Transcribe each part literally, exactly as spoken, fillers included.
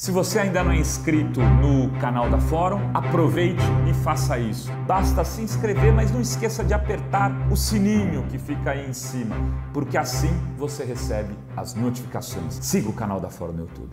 Se você ainda não é inscrito no canal da Fórum, aproveite e faça isso. Basta se inscrever, mas não esqueça de apertar o sininho que fica aí em cima, porque assim você recebe as notificações. Siga o canal da Fórum no YouTube.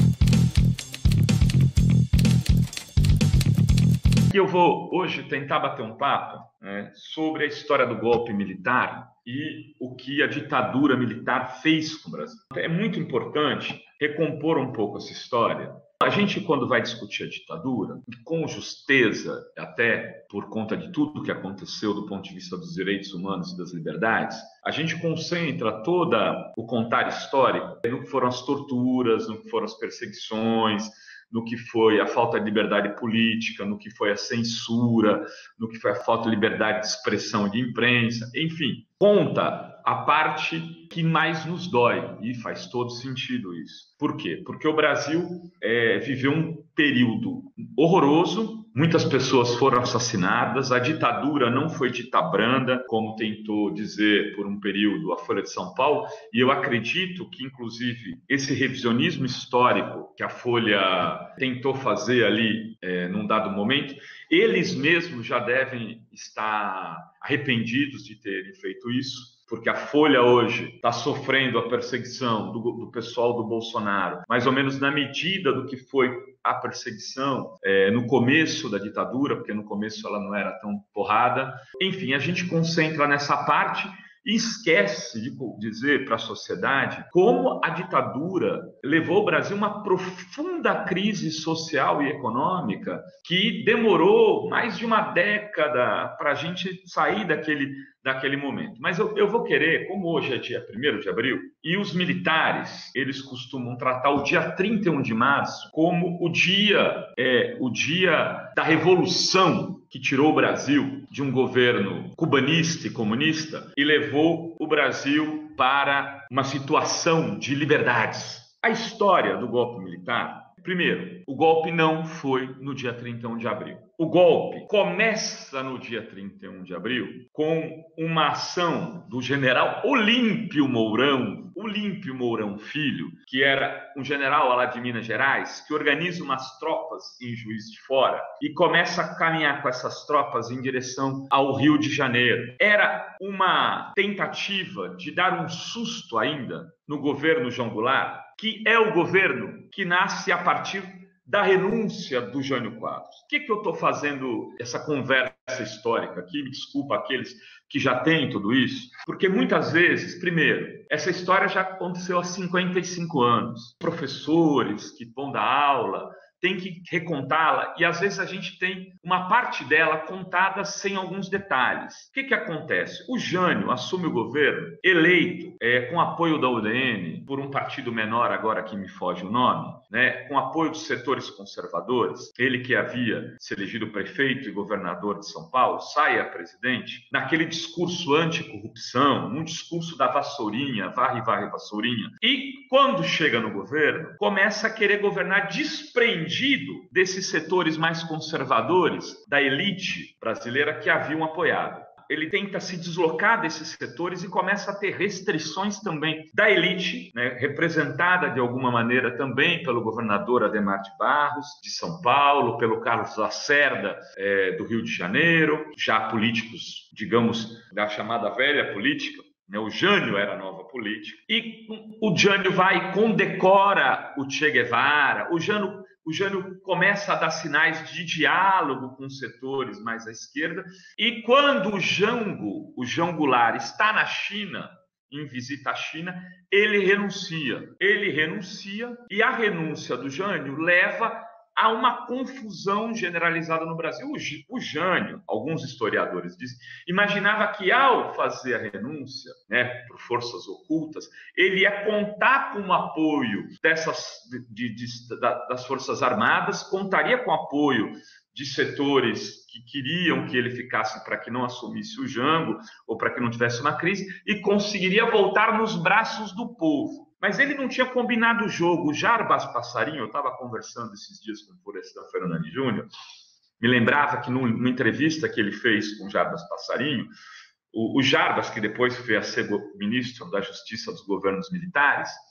Eu vou hoje tentar bater um papo, né, sobre a história do golpe militar e o que a ditadura militar fez com o Brasil. É muito importante recompor um pouco essa história. A gente, quando vai discutir a ditadura, com justeza, até por conta de tudo que aconteceu do ponto de vista dos direitos humanos e das liberdades, a gente concentra todo o contar histórico no que foram as torturas, no que foram as perseguições, no que foi a falta de liberdade política, no que foi a censura, no que foi a falta de liberdade de expressão de imprensa, enfim, conta a parte que mais nos dói, e faz todo sentido isso. Por quê? Porque o Brasil é, viveu um período horroroso, muitas pessoas foram assassinadas, a ditadura não foi dita branda, como tentou dizer por um período a Folha de São Paulo, e eu acredito que, inclusive, esse revisionismo histórico que a Folha tentou fazer ali é, num dado momento, eles mesmos já devem estar arrependidos de terem feito isso, porque a Folha hoje está sofrendo a perseguição do, do pessoal do Bolsonaro, mais ou menos na medida do que foi a perseguição é, no começo da ditadura, porque no começo ela não era tão porrada. Enfim, a gente concentra nessa parte e esquece de dizer para a sociedade como a ditadura levou o Brasil a uma profunda crise social e econômica que demorou mais de uma década para a gente sair daquele, daquele momento. Mas eu, eu vou querer, como hoje é dia primeiro de abril, e os militares, eles costumam tratar o dia trinta e um de março como o dia, é, o dia da revolução que tirou o Brasil de um governo cubanista e comunista e levou o Brasil para uma situação de liberdades. A história do golpe militar, primeiro, o golpe não foi no dia trinta e um de abril. O golpe começa no dia trinta e um de abril com uma ação do general Olímpio Mourão, Olímpio Mourão Filho, que era um general lá de Minas Gerais, que organiza umas tropas em Juiz de Fora e começa a caminhar com essas tropas em direção ao Rio de Janeiro. Era uma tentativa de dar um susto ainda no governo João Goulart, que é o governo que nasce a partir da renúncia do Jânio Quadros. Por que, que eu estou fazendo essa conversa histórica aqui? Me desculpa aqueles que já têm tudo isso, porque muitas vezes, primeiro, essa história já aconteceu há cinquenta e cinco anos. Professores que vão dar aula tem que recontá-la e às vezes a gente tem uma parte dela contada sem alguns detalhes. O que, que acontece? O Jânio assume o governo eleito é, com apoio da U D N, por um partido menor agora que me foge o nome, né, com apoio dos setores conservadores. Ele que havia se elegido prefeito e governador de São Paulo, sai a presidente, naquele discurso anticorrupção, um discurso da vassourinha, varre, varre, vassourinha. E quando chega no governo, começa a querer governar desprendido desses setores mais conservadores da elite brasileira que haviam apoiado. Ele tenta se deslocar desses setores e começa a ter restrições também da elite, né, representada de alguma maneira também pelo governador Adhemar de Barros, de São Paulo, pelo Carlos Lacerda, é, do Rio de Janeiro, já políticos, digamos, da chamada velha política. O Jânio era a nova política. E o Jânio vai e condecora o Che Guevara, o Jânio O Jânio começa a dar sinais de diálogo com os setores mais à esquerda. E quando o Jango, o João Goulart, está na China, em visita à China, ele renuncia. Ele renuncia e a renúncia do Jânio leva a uma confusão generalizada no Brasil. O Jânio, alguns historiadores dizem, imaginava que ao fazer a renúncia, né, por forças ocultas, ele ia contar com o apoio dessas, de, de, de, das Forças Armadas, contaria com o apoio de setores que queriam que ele ficasse para que não assumisse o Jango ou para que não tivesse uma crise e conseguiria voltar nos braços do povo. Mas ele não tinha combinado o jogo. O Jarbas Passarinho, eu estava conversando esses dias com o Florestan Fernandes Júnior, me lembrava que numa entrevista que ele fez com o Jarbas Passarinho, o, o Jarbas, que depois foi a ser ministro da Justiça dos governos militares,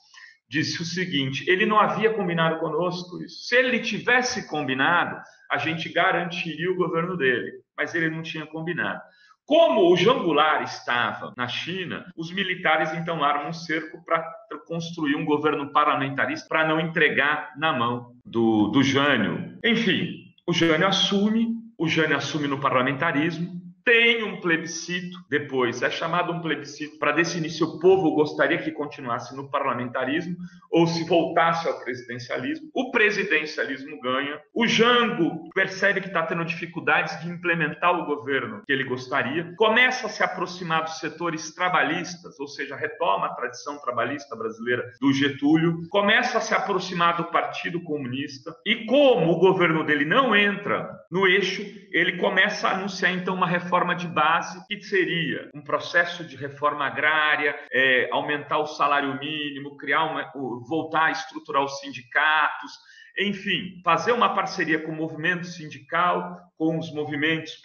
disse o seguinte: ele não havia combinado conosco isso. Se ele tivesse combinado, a gente garantiria o governo dele, mas ele não tinha combinado. Como o João Goulart estava na China, os militares então armam um cerco para construir um governo parlamentarista para não entregar na mão do, do Jânio. Enfim, o Jânio assume, o Jânio assume no parlamentarismo, tem um plebiscito, depois é chamado um plebiscito para decidir se o povo gostaria que continuasse no parlamentarismo ou se voltasse ao presidencialismo. O presidencialismo ganha. O Jango percebe que está tendo dificuldades de implementar o governo que ele gostaria, começa a se aproximar dos setores trabalhistas, ou seja, retoma a tradição trabalhista brasileira do Getúlio, começa a se aproximar do Partido Comunista e, como o governo dele não entra no eixo, ele começa a anunciar então uma reforma reforma de base, que seria um processo de reforma agrária, é, aumentar o salário mínimo, criar uma, voltar a estruturar os sindicatos, enfim, fazer uma parceria com o movimento sindical, com os movimentos,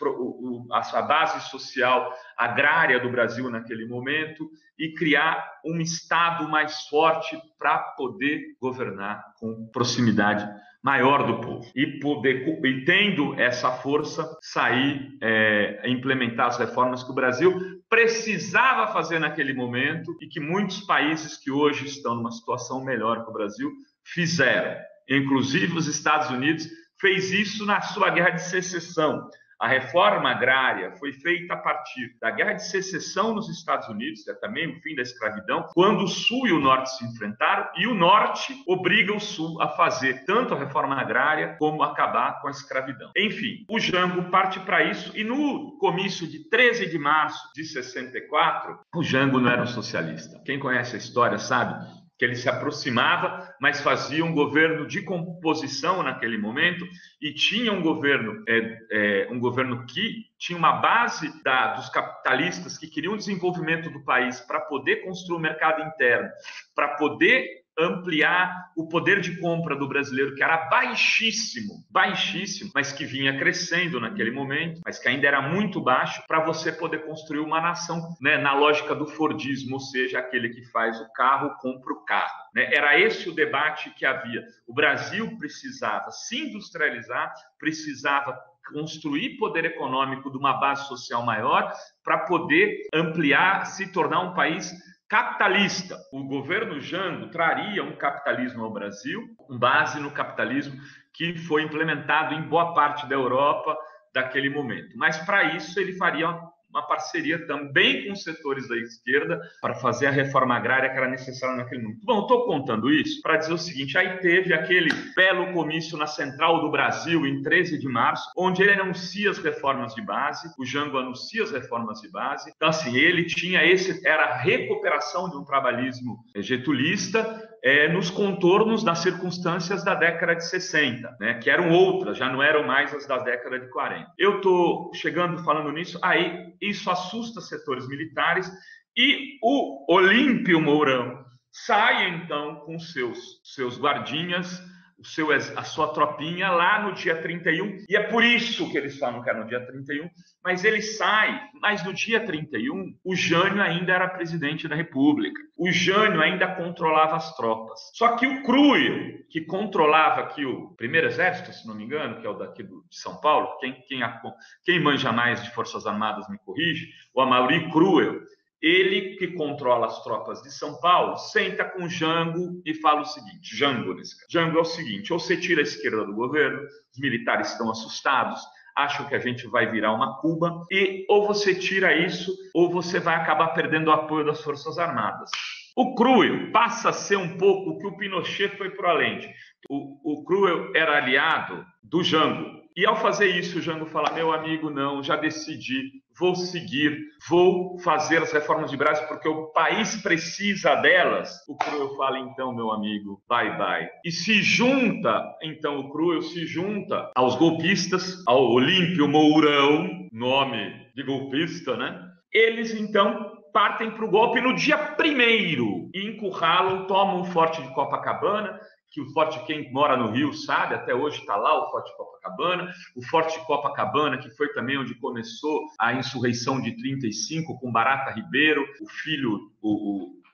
a base social agrária do Brasil naquele momento, e criar um Estado mais forte para poder governar com proximidade maior do povo e poder, e tendo essa força, sair, é, implementar as reformas que o Brasil precisava fazer naquele momento e que muitos países que hoje estão numa situação melhor que o Brasil fizeram. Inclusive os Estados Unidos fez isso na sua Guerra de Secessão. A reforma agrária foi feita a partir da Guerra de Secessão nos Estados Unidos, é também o fim da escravidão, quando o Sul e o Norte se enfrentaram, e o Norte obriga o Sul a fazer tanto a reforma agrária como acabar com a escravidão. Enfim, o Jango parte para isso, e no comício de treze de março de sessenta e quatro, o Jango não era um socialista. Quem conhece a história sabe que ele se aproximava, mas fazia um governo de composição naquele momento e tinha um governo, é, é, um governo que tinha uma base da, dos capitalistas que queriam o desenvolvimento do país para poder construir o mercado interno, para poder ampliar o poder de compra do brasileiro, que era baixíssimo, baixíssimo, mas que vinha crescendo naquele momento, mas que ainda era muito baixo, para você poder construir uma nação, né, na lógica do Fordismo, ou seja, aquele que faz o carro, compra o carro. Né? Era esse o debate que havia. O Brasil precisava se industrializar, precisava construir poder econômico de uma base social maior para poder ampliar, se tornar um país capitalista. O governo Jango traria um capitalismo ao Brasil, com base no capitalismo que foi implementado em boa parte da Europa daquele momento. Mas, para isso, ele faria uma parceria também com os setores da esquerda para fazer a reforma agrária que era necessária naquele momento. Bom, estou contando isso para dizer o seguinte: aí teve aquele belo comício na Central do Brasil, em treze de março, onde ele anuncia as reformas de base, o Jango anuncia as reformas de base. Então, assim, ele tinha esse, era a recuperação de um trabalhismo getulista, É, nos contornos das circunstâncias da década de sessenta, né, que eram outras, já não eram mais as da década de quarenta. Eu estou chegando falando nisso, aí isso assusta setores militares e o Olímpio Mourão sai então com seus, seus guardinhas, o seu, a sua tropinha lá no dia trinta e um, e é por isso que eles falam que é no dia trinta e um, mas ele sai, mas no dia trinta e um, o Jânio ainda era presidente da República, o Jânio ainda controlava as tropas, só que o Cruel, que controlava aqui o primeiro exército, se não me engano, que é o daqui do, de São Paulo, quem, quem, quem manja mais de Forças Armadas me corrige, o Amaury Cruel, ele que controla as tropas de São Paulo, senta com Jango e fala o seguinte, Jango nesse caso, Jango é o seguinte: ou você tira a esquerda do governo, os militares estão assustados, acham que a gente vai virar uma Cuba, e ou você tira isso, ou você vai acabar perdendo o apoio das Forças Armadas. O Cruel passa a ser um pouco o que o Pinochet foi para o Allende. O, o Cruel era aliado do Jango. E ao fazer isso, o Jango fala: meu amigo, não, já decidi, vou seguir, vou fazer as reformas de base porque o país precisa delas. O Cruel fala: então, meu amigo, bye bye. E se junta, então o Cruel se junta aos golpistas, ao Olímpio Mourão, nome de golpista, né? Eles então partem para o golpe no dia primeiro e encurralam, tomam o forte de Copacabana, que o Forte, quem mora no Rio sabe, até hoje está lá o Forte Copacabana, o Forte Copacabana, que foi também onde começou a insurreição de trinta e cinco, com Barata Ribeiro, o filho, o, o,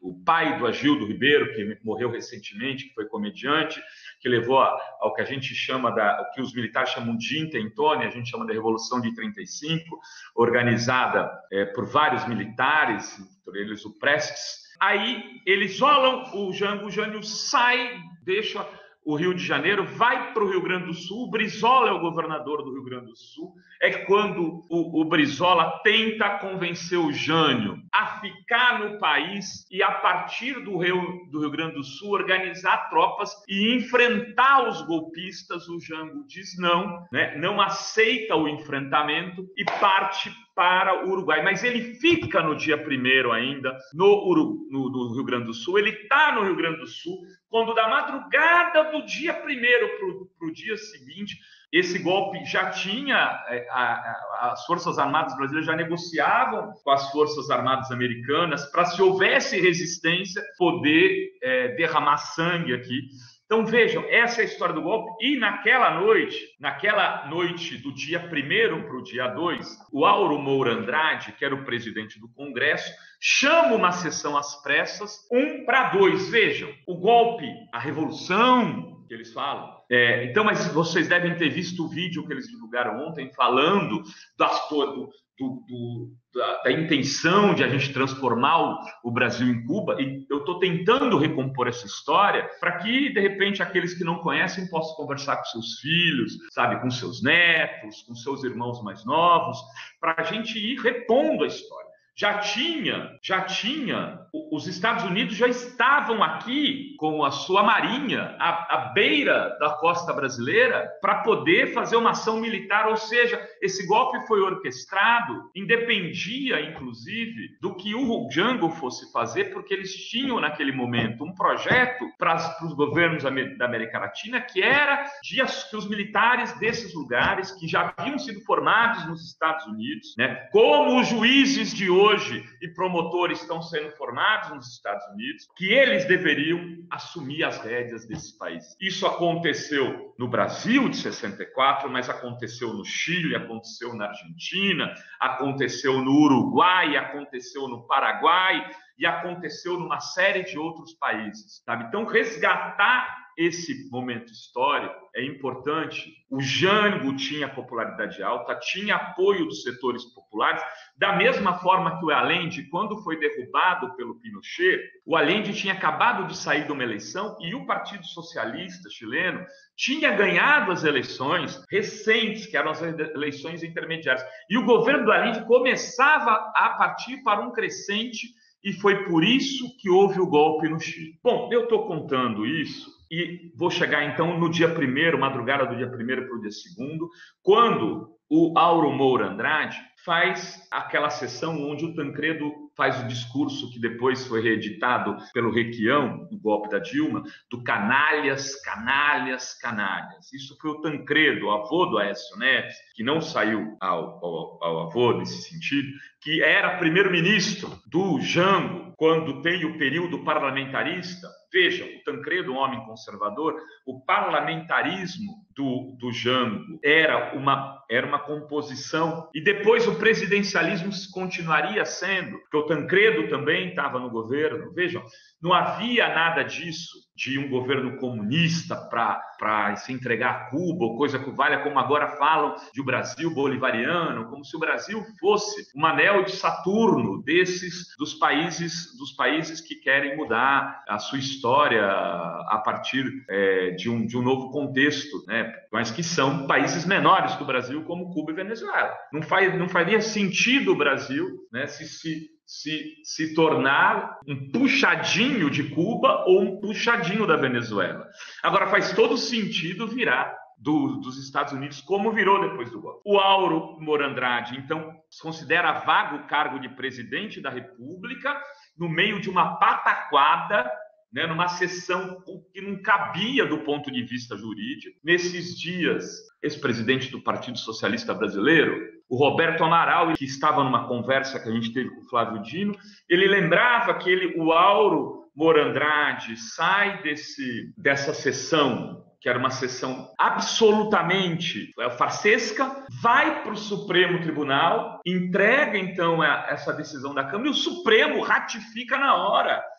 o pai do Agildo Ribeiro, que morreu recentemente, que foi comediante, que levou ao que a gente chama, da, o que os militares chamam de intentone, a gente chama de Revolução de trinta e cinco, organizada é, por vários militares, entre eles o Prestes. Aí eles isolam o Jango, o Jânio sai, deixa o Rio de Janeiro, vai para o Rio Grande do Sul, o Brizola é o governador do Rio Grande do Sul, é quando o, o Brizola tenta convencer o Jânio a ficar no país e, a partir do Rio, do Rio Grande do Sul, organizar tropas e enfrentar os golpistas. O Jango diz não, né? Não aceita o enfrentamento e parte para o Uruguai. Mas ele fica no dia primeiro ainda no, Uru, no, no Rio Grande do Sul, ele está no Rio Grande do Sul, quando da madrugada do dia primeiro para o dia seguinte, esse golpe já tinha, a, a, as Forças Armadas brasileiras já negociavam com as Forças Armadas americanas para, se houvesse resistência, poder é, derramar sangue aqui. Então, vejam, essa é a história do golpe. E naquela noite, naquela noite do dia primeiro para o dia dois, o Auro Moura Andrade, que era o presidente do Congresso, chama uma sessão às pressas, um para dois. Vejam, o golpe, a revolução, que eles falam. É, então, mas vocês devem ter visto o vídeo que eles divulgaram ontem, falando das, do, do, do, da, da intenção de a gente transformar o, o Brasil em Cuba, e eu estou tentando recompor essa história para que, de repente, aqueles que não conhecem possam conversar com seus filhos, sabe, com seus netos, com seus irmãos mais novos, para a gente ir repondo a história. Já tinha, já tinha, os Estados Unidos já estavam aqui com a sua marinha à, à beira da costa brasileira para poder fazer uma ação militar, ou seja, esse golpe foi orquestrado, independia, inclusive, do que o Jango fosse fazer, porque eles tinham, naquele momento, um projeto para os governos da América Latina, que era de que os militares desses lugares, que já haviam sido formados nos Estados Unidos, né, como os juízes de hoje, hoje e promotores estão sendo formados nos Estados Unidos, que eles deveriam assumir as rédeas desse país. Isso aconteceu no Brasil de sessenta e quatro, mas aconteceu no Chile, aconteceu na Argentina, aconteceu no Uruguai, aconteceu no Paraguai e aconteceu numa série de outros países, sabe? Então, resgatar esse momento histórico é importante. O Jango tinha popularidade alta, tinha apoio dos setores populares, da mesma forma que o Allende, quando foi derrubado pelo Pinochet, o Allende tinha acabado de sair de uma eleição e o Partido Socialista chileno tinha ganhado as eleições recentes, que eram as eleições intermediárias. E o governo do Allende começava a partir para um crescente, e foi por isso que houve o golpe no Chile. Bom, eu estou contando isso e vou chegar então no dia primeiro, madrugada do dia primeiro para o dia segundo, quando o Auro Moura Andrade faz aquela sessão onde o Tancredo faz o discurso que depois foi reeditado pelo Requião, no golpe da Dilma, do canalhas, canalhas, canalhas. Isso foi o Tancredo, o avô do Aécio Neves, que não saiu ao, ao, ao avô nesse sentido, que era primeiro-ministro do Jango, quando tem o período parlamentarista. Vejam, o Tancredo, um homem conservador, o parlamentarismo do, do Jango era uma, era uma composição, e depois o presidencialismo continuaria sendo, porque o Tancredo também estava no governo. Vejam, não havia nada disso, de um governo comunista para se entregar a Cuba, ou coisa que valha, como agora falam de o Brasil bolivariano, como se o Brasil fosse um anel de Saturno desses, dos países, dos países que querem mudar a sua história a partir é, de, um, de um novo contexto, né? Mas que são países menores que o Brasil, como Cuba e Venezuela. Não, faz, não faria sentido o Brasil, né, se se Se, se tornar um puxadinho de Cuba ou um puxadinho da Venezuela. Agora, faz todo sentido virar do, dos Estados Unidos, como virou depois do golpe. O Auro Moura Andrade, então, considera vago o cargo de presidente da República no meio de uma pataquada, né, numa sessão que não cabia do ponto de vista jurídico. Nesses dias, ex-presidente do Partido Socialista Brasileiro, o Roberto Amaral, que estava numa conversa que a gente teve com o Flávio Dino, ele lembrava que ele, o Auro Moura Andrade sai desse, dessa sessão, que era uma sessão absolutamente farsesca, vai para o Supremo Tribunal, entrega então essa decisão da Câmara e o Supremo ratifica na hora.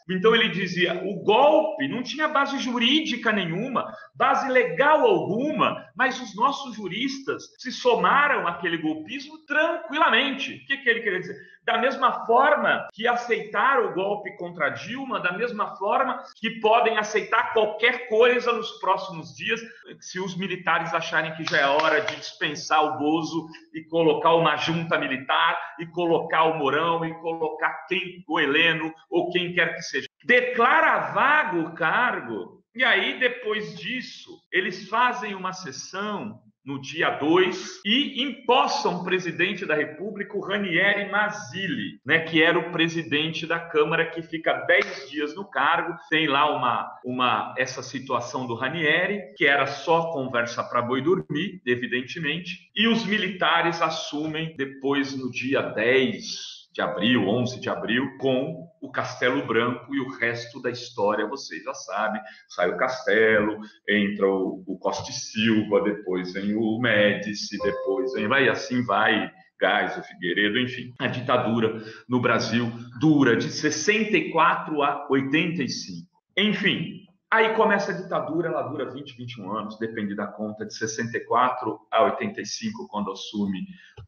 Então ele dizia, o golpe não tinha base jurídica nenhuma, base legal alguma, mas os nossos juristas se somaram àquele golpismo tranquilamente. O que, que ele queria dizer? Da mesma forma que aceitaram o golpe contra Dilma, da mesma forma que podem aceitar qualquer coisa nos próximos dias, se os militares acharem que já é hora de dispensar o Bozo e colocar uma junta militar, e colocar o Mourão, e colocar quem, o Heleno, ou quem quer que seja. Declara vago o cargo, e aí, depois disso, eles fazem uma sessão no dia dois, e empossam o presidente da República, o Ranieri Mazzilli, né, que era o presidente da Câmara, que fica dez dias no cargo. Tem lá uma, uma, essa situação do Ranieri, que era só conversa para boi dormir, evidentemente, e os militares assumem depois, no dia dez de abril, onze de abril, com o Castelo Branco, e o resto da história vocês já sabem. Sai o Castelo, entra o, o Costa e Silva, depois vem o Médici, depois vem, vai assim vai, Gás, o Figueiredo, enfim. A ditadura no Brasil dura de sessenta e quatro a oitenta e cinco. Enfim, aí começa a ditadura, ela dura vinte, vinte e um anos, depende da conta, de sessenta e quatro a oitenta e cinco, quando assume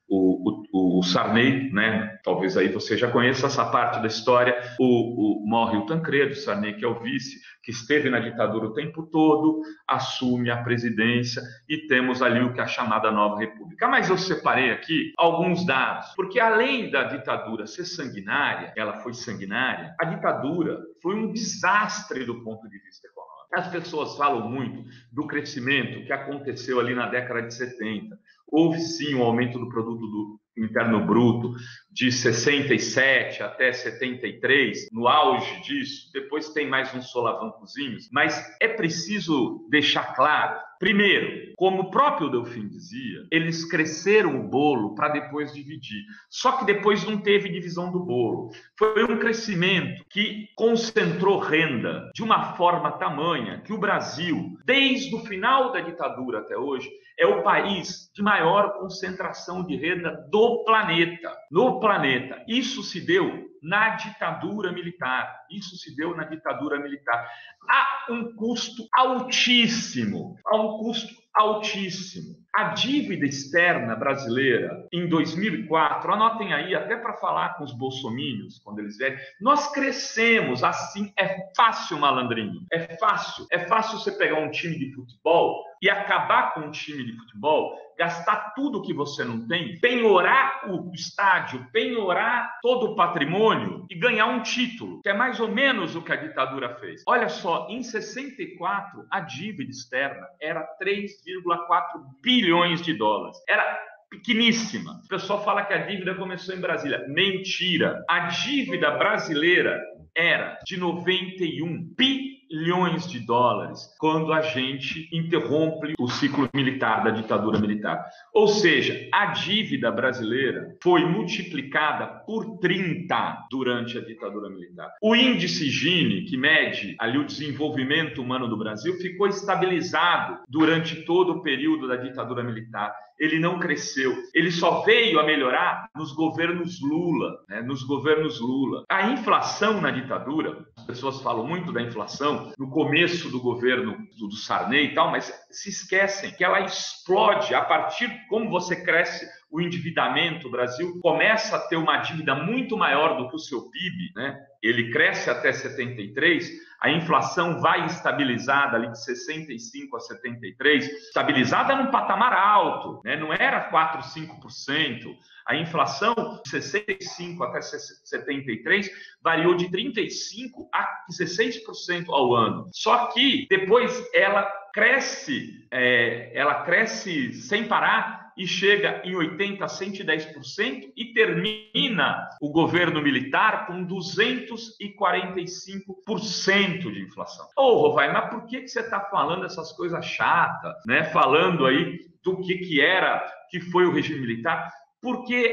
o, o, o Sarney, né? Talvez aí você já conheça essa parte da história. O, o, morre o Tancredo, o Sarney, que é o vice, que esteve na ditadura o tempo todo, assume a presidência, e temos ali o que é a chamada Nova República. Mas eu separei aqui alguns dados, porque além da ditadura ser sanguinária, ela foi sanguinária, a ditadura foi um desastre do ponto de vista econômico. As pessoas falam muito do crescimento que aconteceu ali na década de setenta. Houve sim um aumento do produto do interno bruto de sessenta e sete até setenta e três, no auge disso. Depois tem mais uns solavancozinhos, mas é preciso deixar claro, primeiro, como o próprio Delfim dizia, eles cresceram o bolo para depois dividir. Só que depois não teve divisão do bolo. Foi um crescimento que concentrou renda de uma forma tamanha que o Brasil, desde o final da ditadura até hoje, é o país de maior concentração de renda do planeta. No planeta. Isso se deu na ditadura militar. Isso se deu na ditadura militar. Há um custo altíssimo. Há um custo altíssimo. A dívida externa brasileira em dois mil e quatro, anotem aí, até para falar com os bolsomínios, quando eles vierem, nós crescemos assim, é fácil, malandrinho, é fácil. É fácil você pegar um time de futebol e acabar com um time de futebol, gastar tudo que você não tem, penhorar o estádio, penhorar todo o patrimônio e ganhar um título, que é mais ou menos o que a ditadura fez. Olha só, em sessenta e quatro, a dívida externa era três vírgula quatro bilhões de dólares. Era pequeníssima. O pessoal fala que a dívida começou em Brasília. Mentira. A dívida brasileira era de noventa e um bilhões de dólares quando a gente interrompe o ciclo militar, da ditadura militar. Ou seja, a dívida brasileira foi multiplicada por trinta durante a ditadura militar. O índice Gini, que mede ali o desenvolvimento humano do Brasil, ficou estabilizado durante todo o período da ditadura militar. Ele não cresceu. Ele só veio a melhorar nos governos Lula, né? Nos governos Lula. A inflação na ditadura, as pessoas falam muito da inflação no começo do governo do Sarney e tal, mas se esquecem que ela explode a partir, como você cresce o endividamento. O Brasil começa a ter uma dívida muito maior do que o seu P I B, né? Ele cresce até setenta e três, a inflação vai estabilizada ali de sessenta e cinco a setenta e três, estabilizada num patamar alto, né? Não era quatro, cinco por cento. A inflação de sessenta e cinco até setenta e três variou de trinta e cinco a dezesseis por cento ao ano. Só que depois ela cresce, é, ela cresce sem parar, e chega em oitenta por cento, cento e dez por cento, e termina o governo militar com duzentos e quarenta e cinco por cento de inflação. Ô, Rovai, mas por que, que você está falando essas coisas chatas, né? Falando aí do que, que era, que foi o regime militar? Porque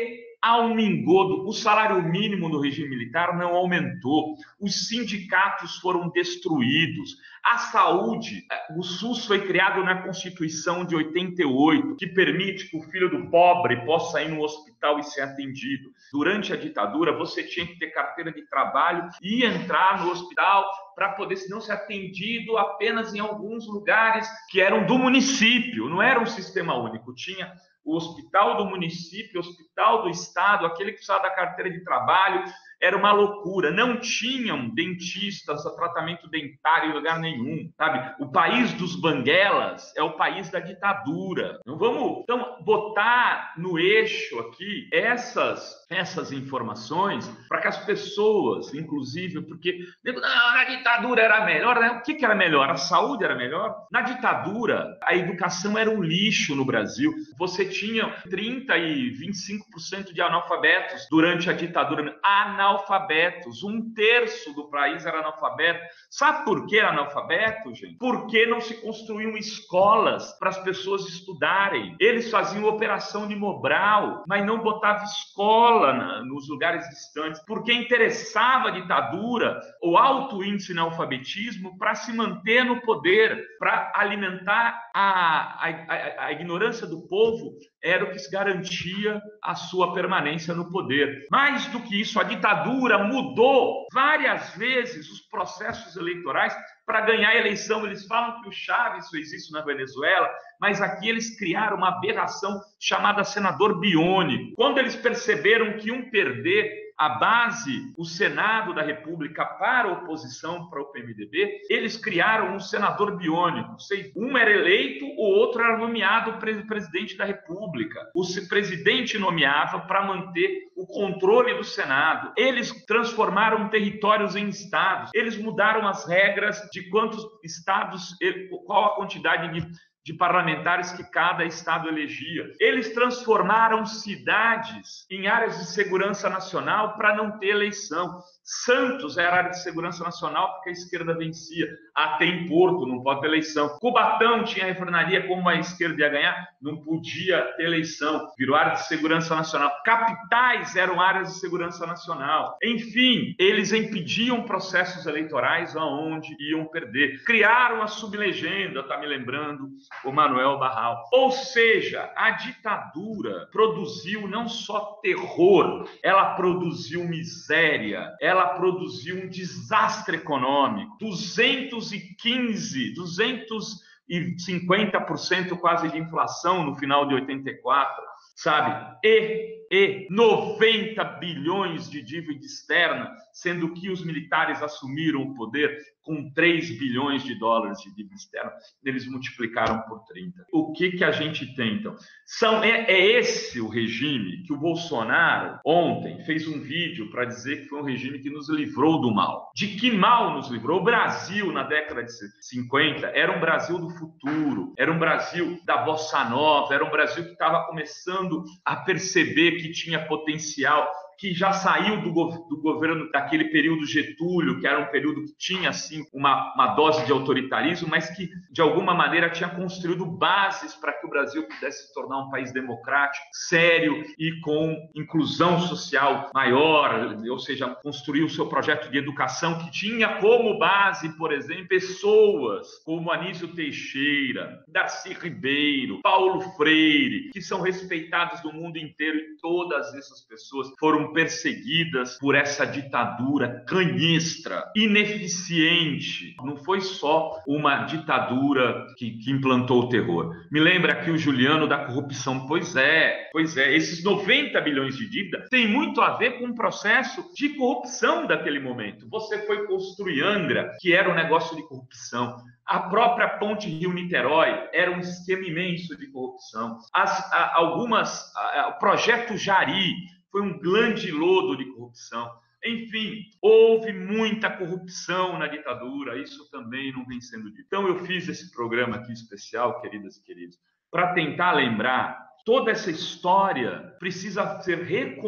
ao mingodo. O salário mínimo no regime militar não aumentou, os sindicatos foram destruídos, a saúde, o SUS foi criado na Constituição de oitenta e oito, que permite que o filho do pobre possa ir no hospital e ser atendido. Durante a ditadura, você tinha que ter carteira de trabalho e entrar no hospital para poder, se não ser atendido apenas em alguns lugares que eram do município, não era um sistema único, tinha o hospital do município, o hospital do estado, aquele que precisava da carteira de trabalho, era uma loucura, não tinham dentistas, tratamento dentário em lugar nenhum, sabe? O país dos banguelas é o país da ditadura. Não vamos, então, botar no eixo aqui essas, essas informações para que as pessoas, inclusive, porque não, na ditadura era melhor, né? O que, que era melhor? A saúde era melhor? Na ditadura, a educação era um lixo no Brasil. Você tinha trinta e vinte e cinco por cento de analfabetos durante a ditadura. Analfabetos. Analfabetos, um terço do país era analfabeto. Sabe por que era analfabeto, gente? Porque não se construíam escolas para as pessoas estudarem. Eles faziam operação de Mobral, mas não botavam escola na, nos lugares distantes, porque interessava a ditadura, o alto índice de analfabetismo, para se manter no poder, para alimentar a, a, a, a ignorância do povo, era o que se garantia a sua permanência no poder. Mais do que isso, a ditadura mudou várias vezes os processos eleitorais para ganhar a eleição. Eles falam que o Chávez fez isso na Venezuela, mas aqui eles criaram uma aberração chamada senador biônico. Quando eles perceberam que iam perder a base, o Senado da República para a oposição, para o P M D B, eles criaram um senador biônico. Um era eleito, o outro era nomeado presidente da República. O presidente nomeava para manter o controle do Senado. Eles transformaram territórios em estados. Eles mudaram as regras de quantos estados, qual a quantidade de de parlamentares que cada estado elegia. Eles transformaram cidades em áreas de segurança nacional para não ter eleição. Santos era área de segurança nacional porque a esquerda vencia. Até em Porto não pode ter eleição. Cubatão tinha refinaria, como a esquerda ia ganhar, não podia ter eleição. Virou área de segurança nacional. Capitais eram áreas de segurança nacional. Enfim, eles impediam processos eleitorais aonde iam perder. Criaram a sublegenda, tá me lembrando, o Manuel Barral. Ou seja, a ditadura produziu não só terror, ela produziu miséria, ela produziu um desastre econômico. duzentos e quinze, duzentos e cinquenta por cento quase de inflação no final de oitenta e quatro, sabe? E, e noventa bilhões de dívida externa, sendo que os militares assumiram o poder com três bilhões de dólares de dívida externa, eles multiplicaram por trinta. O que, que a gente tem, então? São, é, é esse o regime que o Bolsonaro, ontem, fez um vídeo para dizer que foi um regime que nos livrou do mal. De que mal nos livrou? O Brasil, na década de cinquenta, era um Brasil do futuro, era um Brasil da bossa nova, era um Brasil que estava começando a perceber que tinha potencial, que já saiu do, go do governo daquele período Getúlio, que era um período que tinha, assim, uma, uma dose de autoritarismo, mas que, de alguma maneira, tinha construído bases para que o Brasil pudesse se tornar um país democrático, sério e com inclusão social maior, ou seja, construir o seu projeto de educação, que tinha como base, por exemplo, pessoas como Anísio Teixeira, Darcy Ribeiro, Paulo Freire, que são respeitados no mundo inteiro, e todas essas pessoas foram perseguidas por essa ditadura canhestra, ineficiente. Não foi só uma ditadura que, que implantou o terror. Me lembra aqui o Juliano da corrupção. Pois é, pois é. Esses noventa bilhões de dívida tem muito a ver com o processo de corrupção daquele momento. Você foi construir Angra, que era um negócio de corrupção. A própria ponte Rio-Niterói era um esquema imenso de corrupção. As, a, algumas, a, o projeto Jari foi um grande lodo de corrupção. Enfim, houve muita corrupção na ditadura, isso também não vem sendo dito. Então eu fiz esse programa aqui especial, queridas e queridos, para tentar lembrar toda essa história precisa ser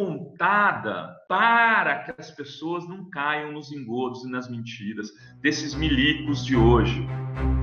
recontada para que as pessoas não caiam nos engodos e nas mentiras desses milicos de hoje.